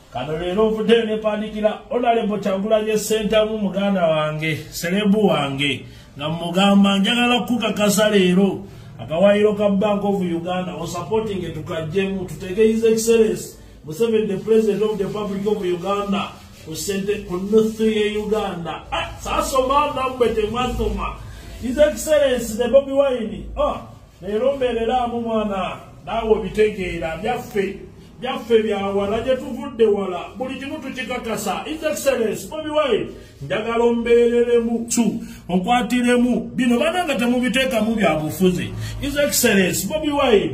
kano leero nvudde ne mpandikira Honorable Kyagulanyi sente mu muganda wange serebu wange nga mugamba njagala kukakasa leero akawaayiro ka Bank of Uganda o supporting tukajjemu tuteke His Excellency Museveni the President of the Republic of Uganda ku sente ku north ye Uganda sasoma namwe temasoma His Excellency the Bobi Wine leero mbeereramu mwana naawe bitegeera byaffe byawala gye tuvudde wala buli kimu tukikakasa His Excellency Bobi Wine njagala ombeereremu okwatiremu bino bananga temubiteekamu byabufuzi His Excellency Bobi Wine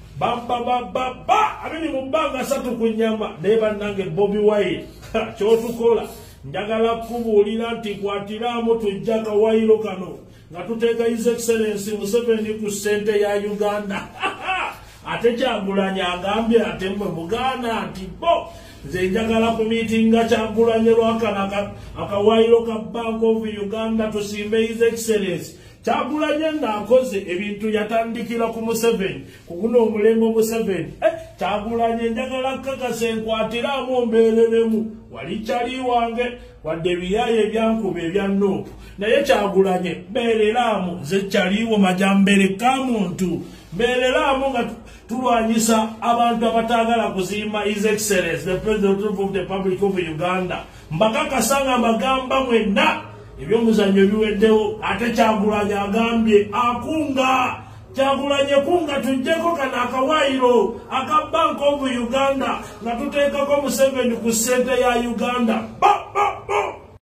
abini mu bbanga 3 ku nnyama naye bannange Bobi Wine kyotukola njagala kubuulira nti kwatiramu tujja kawaayiro kano nga tuteeka His Excellency Museveni ku sente ya Uganda ate Kyagulanyi agambye ate mwe Buganda nti bo nze njagala ku miitinga Kyagulanyi lwakana akawaayiro ka Bank of Uganda tusimbe His Excellency Kyagulanyi ng'akoze ebintu yatandikira ku Museveni kuguno omulembe Museveni Kyagulanyi njagala kakase nkwatiramu ombeereremu wali kyali wange wadde ebiyaaye ebyankuba ebya Nuupu naye Kyagulanyi mbeereramu nze kyaliwo majambere ka muntu mbeereramu nga tulwanyisa abantu abataagala kuzimba His Excellency the President of the Republic of Uganda mbakakasanga magamba mwenna ebyomuzannyo biweddewo ate Kyagulanyi agambye akunga Kyagulanyi kunga tujjeko kana akawaayiro aka Bank of Uganda nga tuteekako Museveni ku sente ya Uganda